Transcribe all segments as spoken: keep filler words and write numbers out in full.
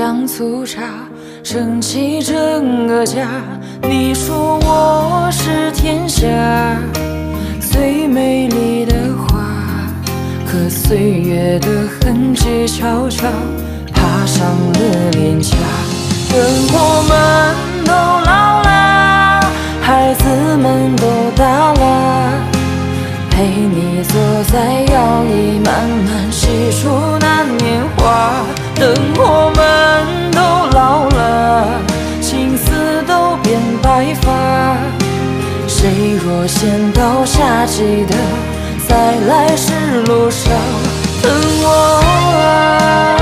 酱醋茶，撑起整个家。你说我是天下最美丽的花，可岁月的痕迹悄悄爬上了脸颊。等我们都老了，孩子们都大了，陪你坐在摇椅，慢慢细数那年华。等我们都老了，青丝都变白发，谁若先到夏季的，在来时路上等我啊。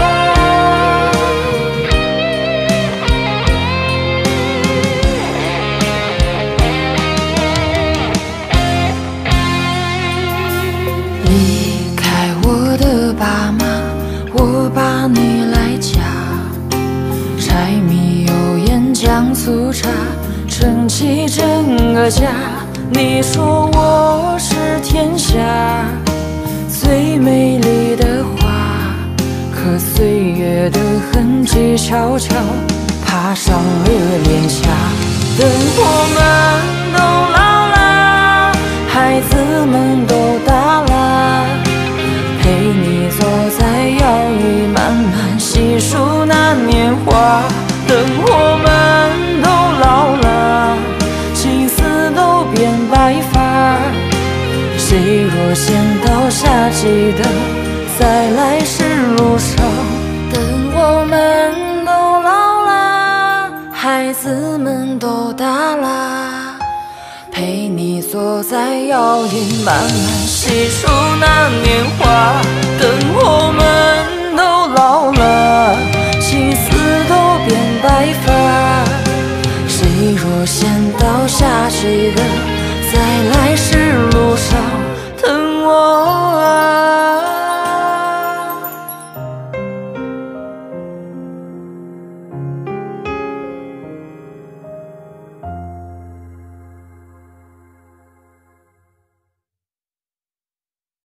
离开我的爸妈，我把你来嫁，柴米油盐酱醋茶，撑起整个家。你说我是天下最美丽的花，可岁月的痕迹悄悄爬上了脸颊。等我们都老了，孩子们都大了，陪你坐在摇椅，慢慢细数那年华。等我们都老了，青丝都变白发，谁若先到夏季的，在来时路上等我们都老了，孩子们都大了，陪你坐在摇椅，慢慢细数那年华。等我们都老了，青丝都变白发，谁若先到夏季的，在来时